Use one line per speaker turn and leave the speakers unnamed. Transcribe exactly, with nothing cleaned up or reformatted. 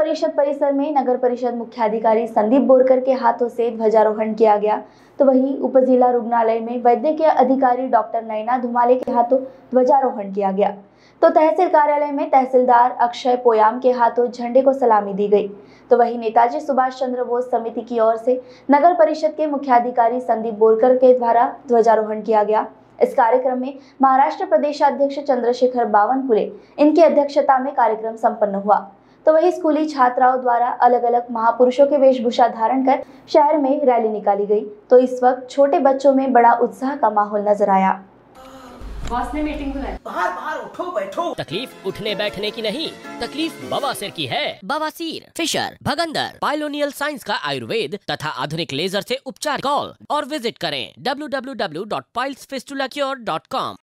परिषद परिसर में नगर परिषद मुख्याधिकारी संदीप बोरकर के हाथों से ध्वजारोहण किया गया, तो वहीं उप जिला रुग्णालय में वैद्यकीय अधिकारी डॉक्टर नैना धुमाले के हाथों ध्वजारोहण किया गया। तो तहसील कार्यालय में तहसीलदार अक्षय पोयाम के हाथों झंडे को सलामी दी गई। तो वहीं नेताजी सुभाष चंद्र बोस समिति की ओर से नगर परिषद के मुख्याधिकारी संदीप बोरकर के द्वारा ध्वजारोहण किया गया। इस कार्यक्रम में महाराष्ट्र प्रदेशाध्यक्ष चंद्रशेखर बावनकुले इनकी अध्यक्षता में कार्यक्रम संपन्न हुआ। तो वही स्कूली छात्राओं द्वारा अलग अलग महापुरुषों के वेशभूषा धारण कर शहर में रैली निकाली गई। तो इस वक्त छोटे बच्चों में बड़ा उत्साह का माहौल नजर आया।
बॉस ने मीटिंग बुलाई।
बाहर बाहर उठो बैठो।
तकलीफ उठने बैठने की नहीं, तकलीफ बवासीर की है। बवासीर, फिशर, भगंदर, पाइलोनियल साइंस का आयुर्वेद तथा आधुनिक लेजर से उपचार। कॉल और विजिट करें W W W dot piles fistula cure dot com.